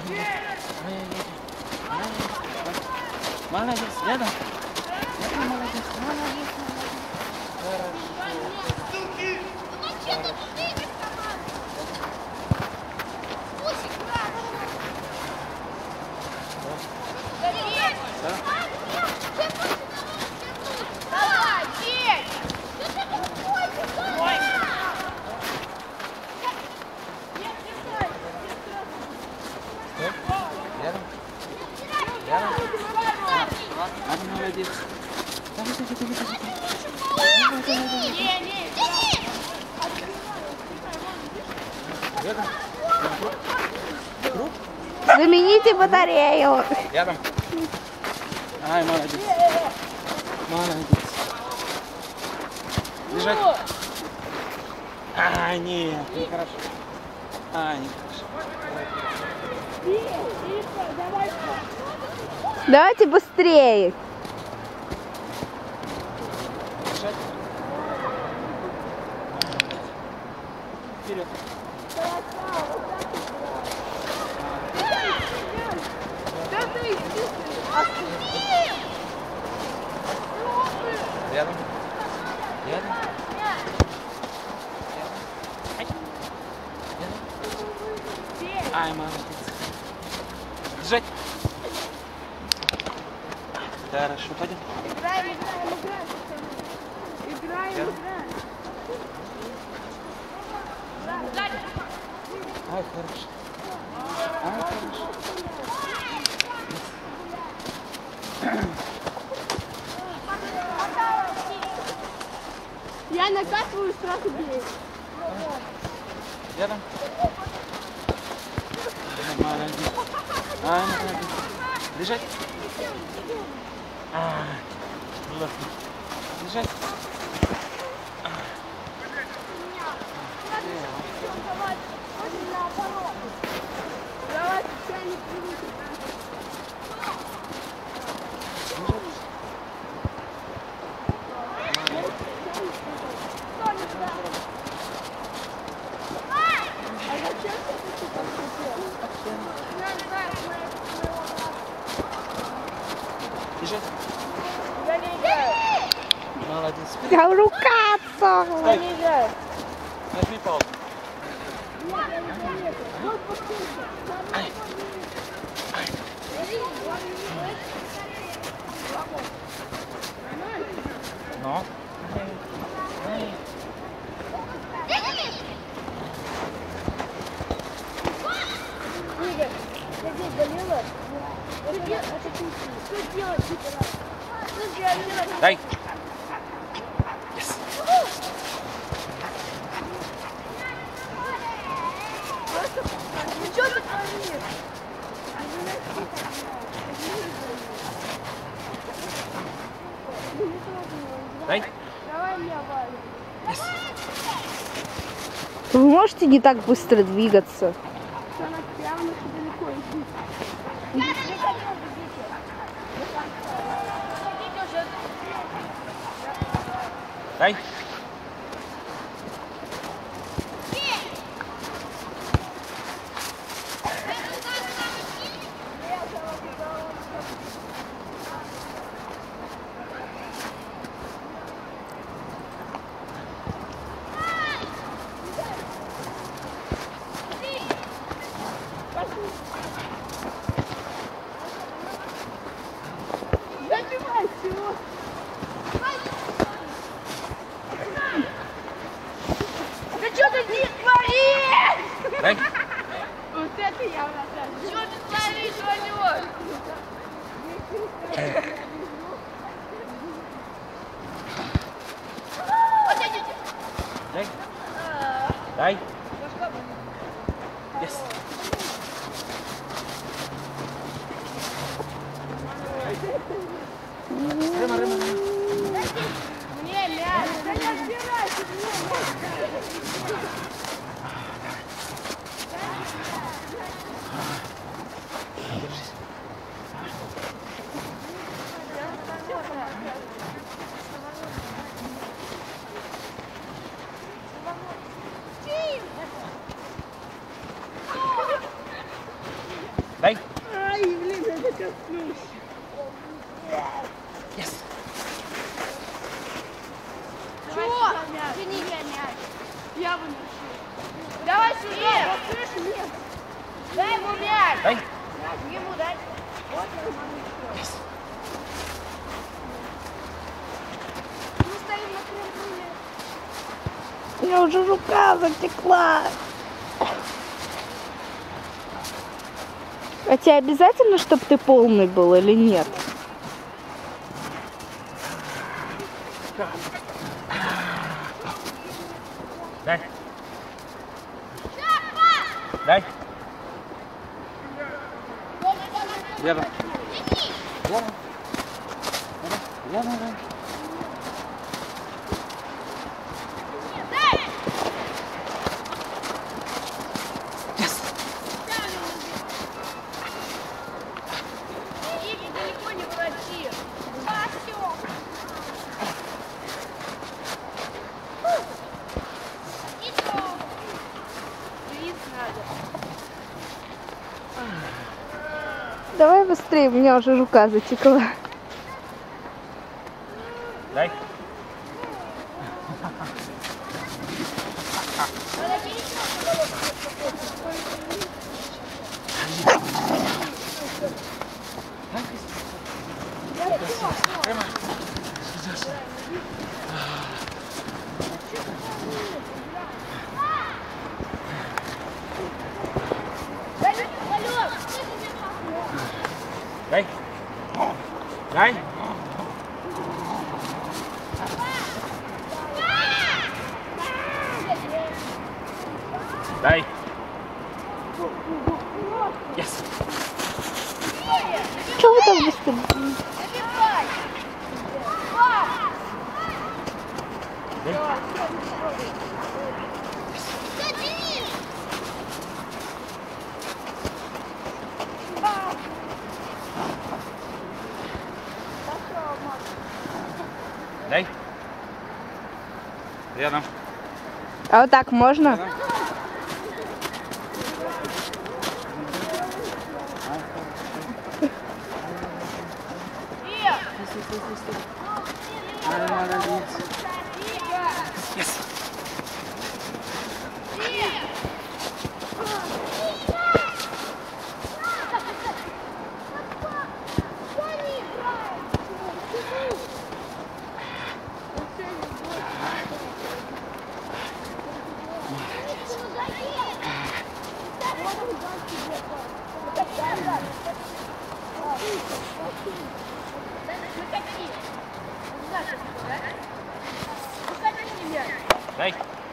Молодец, рядом. Молодец, молодец. Молодец. Замените батарею. Рядом. Ай, молодец. Молодец. Бежать. А, нет, нехорошо. А, нехорошо. Давайте быстрее. Бежать. Вперед. Рядом. Рядом. Ай, молодец. Бежать. Хорошо, пойдем. Играем. Ай, хорошо. Ай, хорошо. Я накатываю, сразу бей. Рядом. Ай, молодец. Ай, молодец. Бежать. Ай, ладно. Бежать. Бежать. Молодец. Я рукаться. Стой. Нажми паузу. Ай. Ай. Ну. Дай. Yes. Что ты творишь? Дай. Давай меня, Валя. Yes. Вы можете не так быстро двигаться? Она прямо далеко идет. Дай. Забивай всего. Да что ты здесь творишь? Дай. Вот это я вратарь. Что ты творишь, Валёр? Дай. Дай. Yes. Рыма, рыма, рыма. Мне мяч. Да не отбирайся, мне мяч. Держись. Дай. Ай, блин, я докоснусь. Yes. Чего? Тяни мяч. Я выношу. Давай сюда. Слышь, нет. Дай ему мяч. Дай. Ему дай. Вот нормально. Yes. Мы стоим на трамплине. У меня уже рука затекла. А тебе обязательно, чтобы ты полный был или нет? Дай. Дай. Лена. Лена. Лена. Далеко не врачи. Давай быстрее, у меня уже рука затекла. Дай. Дай. Дай. Дай. Yes. Чего вы так быстро? Дай. Рядом. А вот так можно? Рядом. Молодец. Yes. Дай.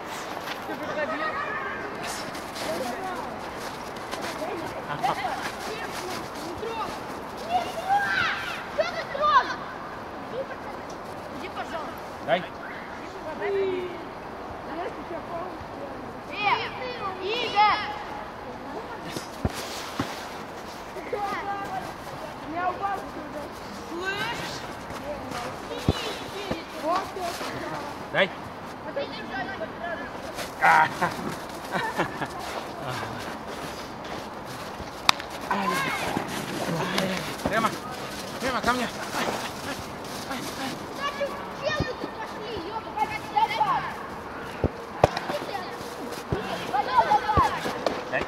Иди, пожалуйста. Дай. Игорь! Я упал сюда. Слышишь? Дай. Прямо. Прямо ко мне. Дай.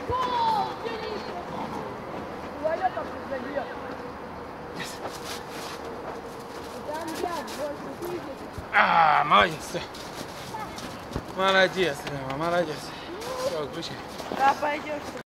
Молодец. Молодец, Рема, молодец. Все, включи. Да, пойдешь.